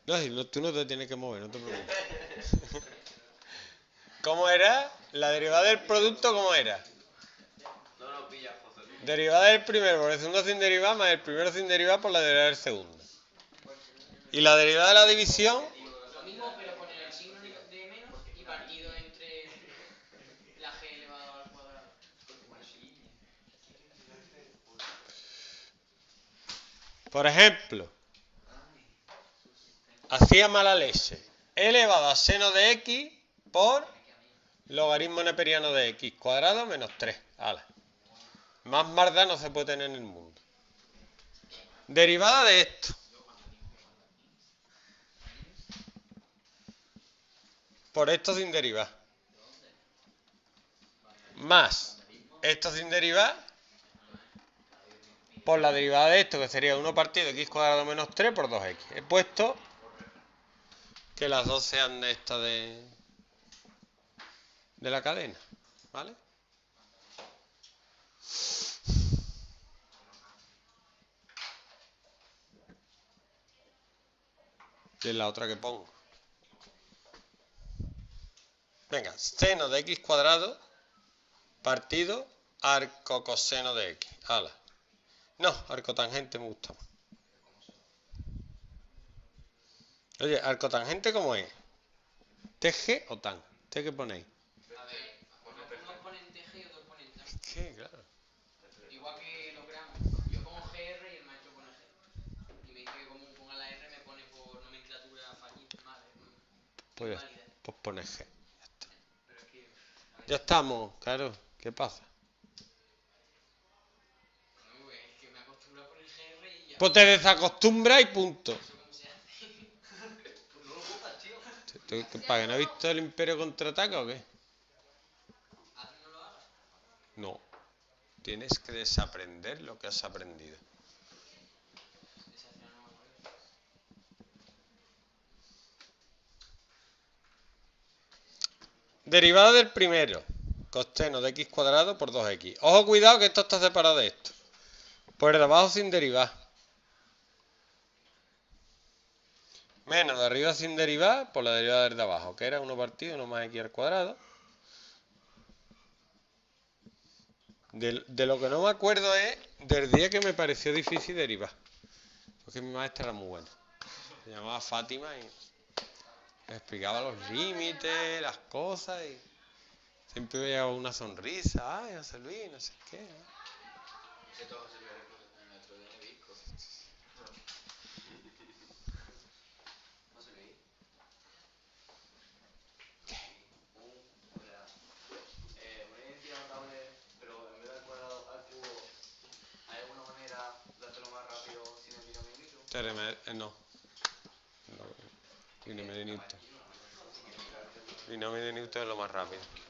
No, si no, tú no te tienes que mover, no te preocupes. ¿Cómo era? La derivada del producto, ¿cómo era? Derivada del primero por el segundo sin derivada más el primero sin derivada por la derivada del segundo. Y la derivada de la división... Lo mismo, pero con el signo de menos y partido entre la g elevado al cuadrado. Por ejemplo, hacía mala leche. E elevado a seno de x por logaritmo neperiano de x cuadrado menos 3. ¡Hala! Más marda no se puede tener en el mundo. Derivada de esto. Por esto sin derivar. Más esto sin derivar. Por la derivada de esto, que sería 1 partido x cuadrado menos 3 por 2x. He puesto que las dos sean de esta de la cadena. ¿Vale? Que es la otra que pongo. Venga, seno de x cuadrado partido arco coseno de x. ¡Hala! No, arco tangente me gusta más. Oye, arco tangente ¿cómo es? ¿TG o tan? ¿Usted qué ponéis? A ver, unos ponen TG y otros ponen TAN. ¿Qué? Claro. Igual que los gramos. Yo pongo GR y el maestro pone G. Y me dice que como ponga la R me pone por nomenclatura fallida. Pues, Inválida. pues pone G. Ya está. Pero es que... Ya estamos, claro. ¿Qué pasa? No, es que me acostumbro a poner GR y ya. Pues te desacostumbras y punto. ¿Eso cómo se hace? Pues no lo buscas, tío. ¿Para que no has visto el Imperio Contraataca o qué? Haz no lo hagas. No. Tienes que desaprender lo que has aprendido. Deshacer no me acuerdo. Derivada del primero. Coseno de x cuadrado por 2x. Ojo, cuidado que esto está separado de esto. Por el de abajo sin derivar. Menos de arriba sin derivar por la derivada del de abajo, que era 1 partido 1 más x al cuadrado. De lo que no me acuerdo es del día que me pareció difícil derivar. Porque mi maestra era muy buena. Se llamaba Fátima y me explicaba los límites, las cosas y siempre me llevaba una sonrisa. Ay, José Luis, no sé qué. No. Binomio de Newton. Binomio de Newton es lo más rápido.